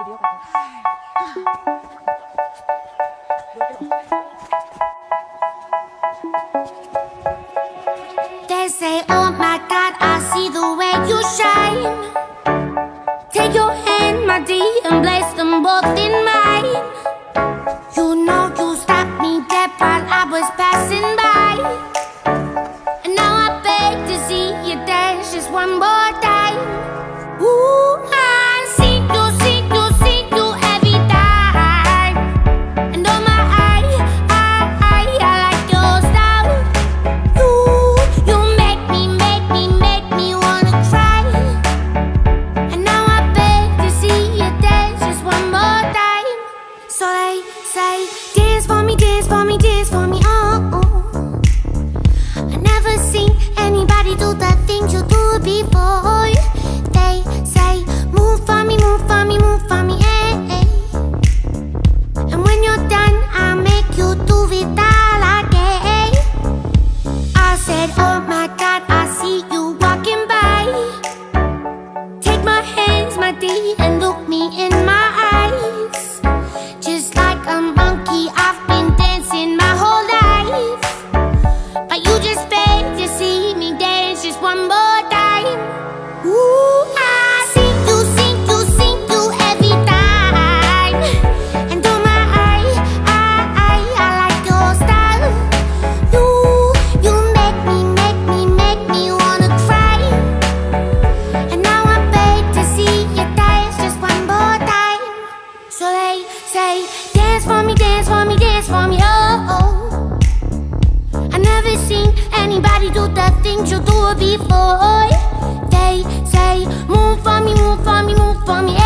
They say, oh my God, I see the way you shine. Take your hand, my dear, and place them both in mine. You know you stopped me dead while I was passing by. And now I beg to see you dance just one more time. Ooh, I see you every time. And oh my, I like your style. You make me wanna cry. And now I beg to see you dance just one more time. So they say, dance for me, dance for me, dance for me, oh. I never seen anybody do the things you do before. They say, move for me, move for me, move for me, eh. And when you're done, I'll make you do it all again. I said, oh my God, I see you walking by. Take my hands, my dear, and look me in my eyes. Just like a monkey, I've been dancing my whole life. But you just beg to see me dance just one more time. Ooh, I see you every time. And oh my, I like your style. You make me wanna cry. And now I beg to see you dance just one more time. So they say, dance for me, dance for me, dance for me, oh. I never seen anybody do the things you do before. They say, move for me, move for me, move for me,